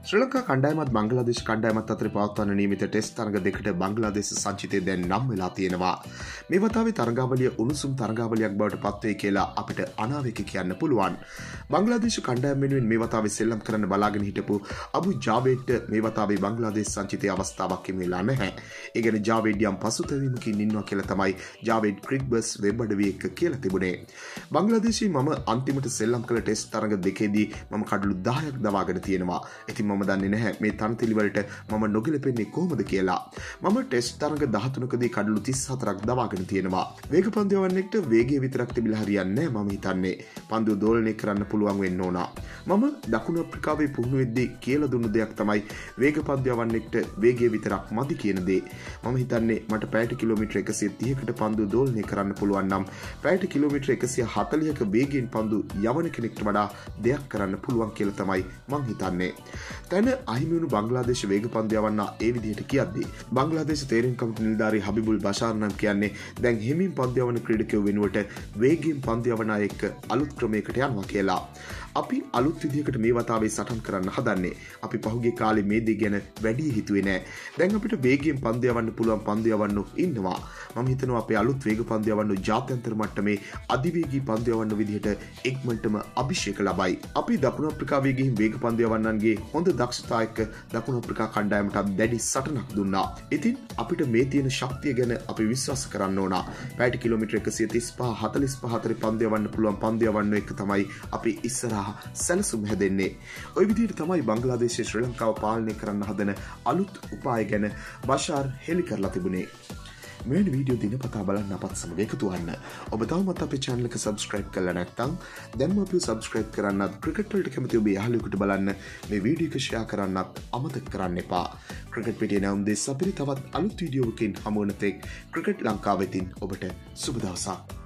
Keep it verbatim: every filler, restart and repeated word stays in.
ශ්‍රී ලංකා කණ්ඩායමත් බංග්ලාදේශ කණ්ඩායමත් අතර පවත්වන නියමිත ටෙස්ට් තරඟ දෙකට බංග්ලාදේශ සංචිතය දැන් නම් වෙලා තියෙනවා. මේ වතාවේ තරඟාවලිය උණුසුම් තරඟාවලියක් බවට පත් වෙයි කියලා අපිට අනාවේක කියන්න පුළුවන්. බංග්ලාදේශ කණ්ඩායම වෙනුවෙන් මේ වතාවේ සෙල්ලම් කරන්න බලාගෙන හිටපු අබු ජාවේඩ්ට මේ වතාවේ බංග්ලාදේශ සංචිතයේ අවස්ථාවක් හිමිලා නැහැ. ඒ කියන්නේ ජාවේඩ් යම් පසුතැවීමකින් ඉන්නවා කියලා තමයි ජාවේඩ් ක්‍රික්බස් වෙබ් අඩවිය එක්ක කියලා තිබුණේ. බංග්ලාදේශයේ මම අන්තිමට සෙල්ලම් කළ ටෙස්ට් තරඟ දෙකේදී මම කඩලු දහයක් දවාගෙන තියෙනවා. ඉතින් මම දන්නේ නැහැ මේ තනතිලි වලට මම නොගැලපෙන්නේ කොහොමද කියලා. මම ටෙස්ට් තරඟ දහතුනකදී කඩලු තිස් හතරක් දවාගෙන තියෙනවා. වේග පන්දු යවන්නෙක්ට වේගය විතරක් තිබිලා හරියන්නේ නැහැ මම හිතන්නේ. පන්දුව දෝලනය කරන්න පුළුවන් වෙන්න ඕන. මම දකුණු අප්‍රිකාවේ පුහුණු වෙද්දී කියලා දුන්නු දෙයක් තමයි වේග පන්දු යවන්නෙක්ට වේගය විතරක් මදි කියන දේ. මම හිතන්නේ මට පැයට කිලෝමීටර් එකසිය තිහකට පන්දුව දෝලනය කරන්න පුළුවන් නම් පැයට කිලෝමීටර් එකසිය හතළිහක වේගයෙන් පන්දු යවන කෙනෙක්ට වඩා දෙයක් කරන්න පුළුවන් කියලා තමයි මම හිතන්නේ. තැන අහිමිවුණු බංග්ලාදේශ වේග පන්දු යවන්න ඒ විදිහට කියද්දී බංග්ලාදේශ තේරීම් කමිටු නිලධාරී හබිබුල් බෂාර් නම් කියන්නේ දැන් හිමින් පන්දු යවන ක්‍රීඩකයෝ වෙනුවට වේගයෙන් පන්දු යවන අය එක්ක අලුත් ක්‍රමයකට යනවා කියලා. අපි අලුත් විදිහකට මේ වතාවේ සටන් කරන්න හදන්නේ. අපි පහුගිය කාලේ මේ දේ ගැන වැඩි හිතුවේ නෑ. දැන් අපිට වේගයෙන් පන්දු යවන්න පුළුවන් පන්දු යවන්නු ඉන්නවා. මම හිතනවා අපේ අලුත් වේග පන්දු යවන්නු ජාත්‍යන්තර මට්ටමේ අධිවේගී පන්දු යවන්න විදිහට ඉක්මනටම අභිෂේක ලබයි. අපි දකුණු අප්‍රිකාවේ ගිහින් වේග පන්දු යවන්නන්ගේ හොඳ දක්ෂතා එක්ක දකුණු අප්‍රිකා කණ්ඩායමට දැඩි සටනක් දුන්නා. ඉතින් අපිට මේ තියෙන ශක්තිය ගැන අපි විශ්වාස කරන්න ඕන. පැයට කිලෝමීටර් එකසිය තිස් පහ හතළිස් පහ අතර පන්දු යවන්න පුළුවන් පන්දු යවන්න එක තමයි අපි ඉස්සරහ සැලසුම් හැදෙන්නේ. ඔය විදිහට තමයි බංග්ලාදේශය ශ්‍රී ලංකාව පාලනය කරන්න හදන අලුත් උපාය ගැන බෂාර් හෙළි කරලා තිබුණේ. මෙවැනි වීඩියෝ දිනපතා බලන්න අපත් සමග එකතු වන්න. ඔබ තවමත් අපේ channel එක subscribe කරලා නැත්නම් දැන්ම අපිව subscribe කරන්නත් ක්‍රිකට් වලට කැමති ඔබේ යාළුවෙකුට බලන්න මේ වීඩියෝ එක share කරන්නත් අමතක කරන්න එපා. ක්‍රිකට් පිටියේ නැවුම් දෙස් අපිට තවත් අලුත් වීඩියෝවකින් හමු වන තෙක් ක්‍රිකට් ලංකාව වෙතින් ඔබට සුබ දවසක්.